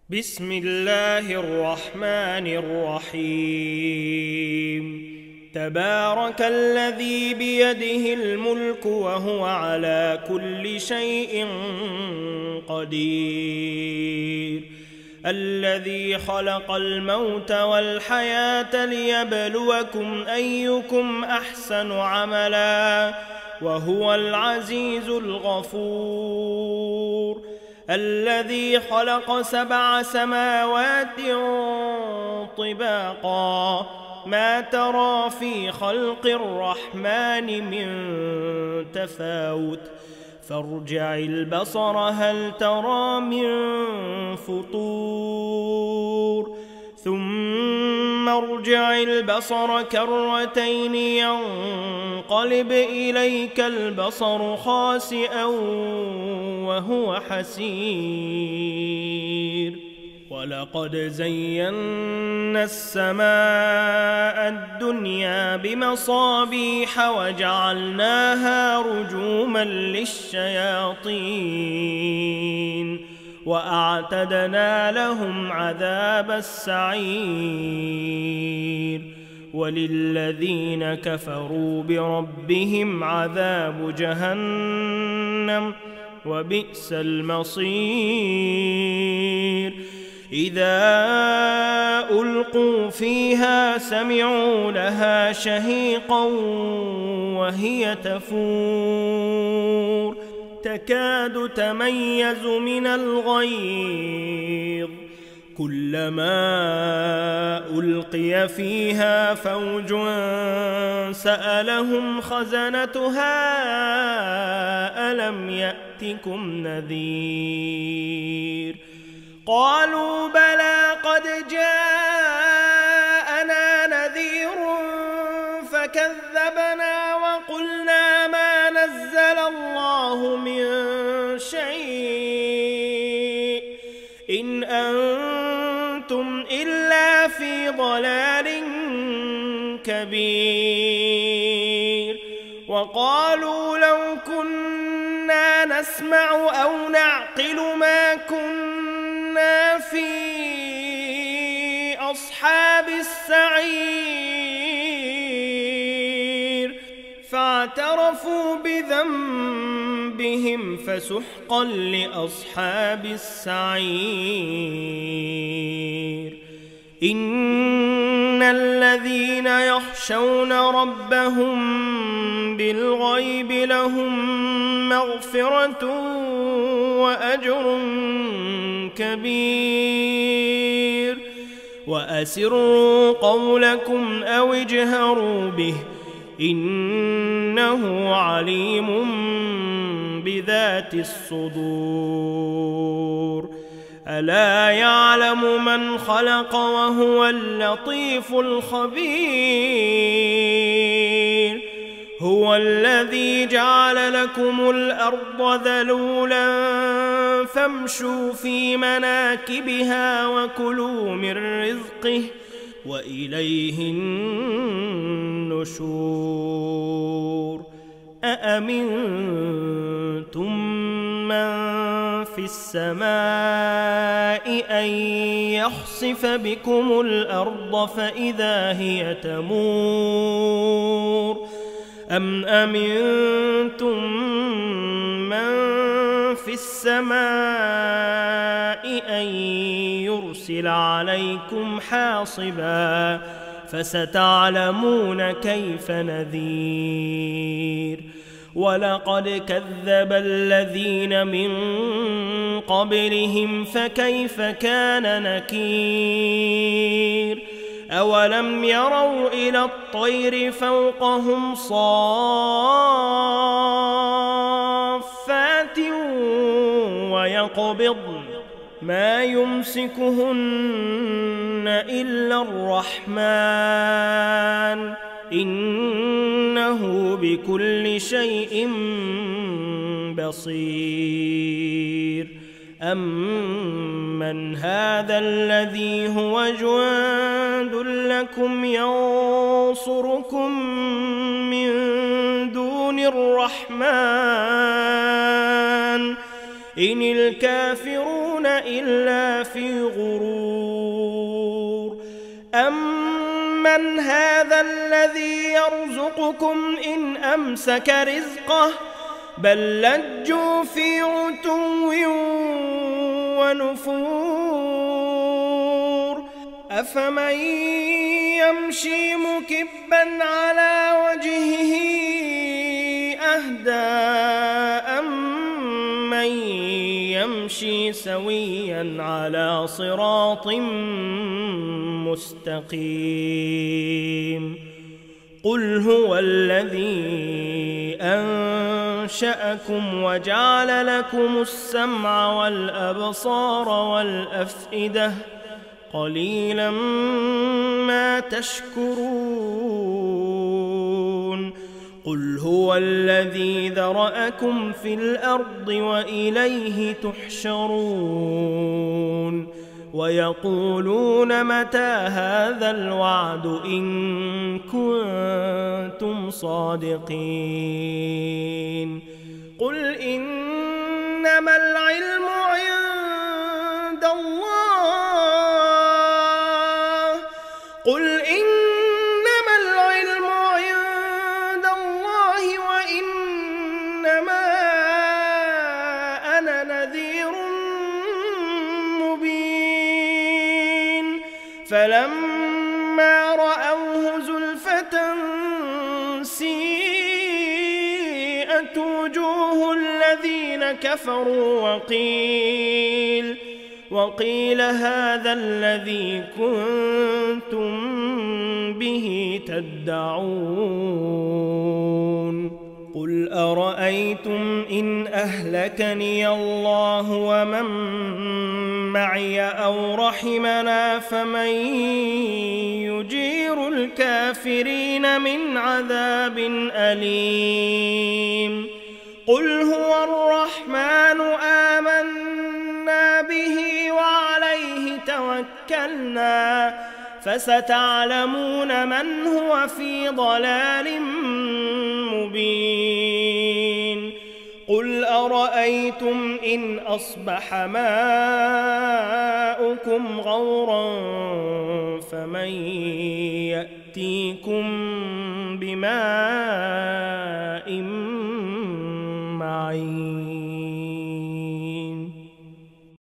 بسم الله الرحمن الرحيم. تبارك الذي بيده الملك وهو على كل شيء قدير. الذي خلق الموت والحياة ليبلوكم أيكم أحسن عملا وهو العزيز الغفور. الذي خلق 7 سماوات طباقا ما ترى في خلق الرحمن من تفاوت فارجع البصر هل ترى من فطور ثم ارجع البصر كرتين ينقلب إليك البصر خاسئا وهو حسير. ولقد زينا السماء الدنيا بمصابيح وجعلناها رجوما للشياطين وأعتدنا لهم عذاب السعير. وللذين كفروا بربهم عذاب جهنم وبئس المصير. إذا ألقوا فيها سمعوا لها شهيقا وهي تفور تكاد تميز من الغيظ كلما ألقي فيها فوج سألهم خزنتها ألم يأتكم نذير قالوا بلى قد جاءنا نذير فكذبنا وقلنا ما نزل الله من شيء إن أنتم إلا في ضلال كبير. وقالوا لو كنا نسمع أو نعقل ما كنا في أصحاب السعير فاعترفوا بذنبهم فسحقا لأصحاب السعير. إن الذين يخشون ربهم بالغيب لهم مغفرة وأجر كبير. وأسروا قولكم أو اجهروا به إنه عليم بذات الصدور. ألا يعلم من خلق وهو اللطيف الخبير. هو الذي جعل لكم الأرض ذلولا فامشوا في مناكبها وكلوا من رزقه وإليه النشور. أأمنتم من في السماء أن يخسف بكم الأرض فإذا هي تمور أم أمنتم من في السماء أن يرسل عليكم حاصبا فستعلمون كيف نذير. ولقد كذب الذين من قبلهم فكيف كان نكير. أولم يروا إلى الطير فوقهم صافات ويقبضن ما يمسكهن إلا الرحمن إنه بكل شيء بصير. أمن هذا الذي هو جند لكم ينصركم من دون الرحمن إن الكافرون إلا إلا في غرور. أمن هذا الذي يرزقكم إن أمسك رزقه بل لجوا في عتو ونفور. أفمن يمشي مكبا على وجهه أهدى أمن يمشي سويا على صراط مستقيم. قل هو الذي أنشأكم وجعل لكم السمع والأبصار والأفئدة قليلا ما تشكرون. قل هو الذي ذرأكم في الأرض وإليه تحشرون. ويقولون متى هذا الوعد إن كنتم صادقين. قل إنما العلم عند الله. قل إنما العلم عند الله وإنما أنا نذير مبين. فلما رأوه زلفة سيئت وجوه الذين كفروا وقيل هذا الذي كنتم به تدعون. قل أرأيتم إن أهلكني الله ومن معي أو رحمنا فمن يجير الكافرين من عذاب أليم. قل هو الرحمن آمنا به وعليه توكلنا فستعلمون من هو في ضلال مبين. قل أرأيتم إن أصبح ماؤكم غورا فمن يأتيكم بماء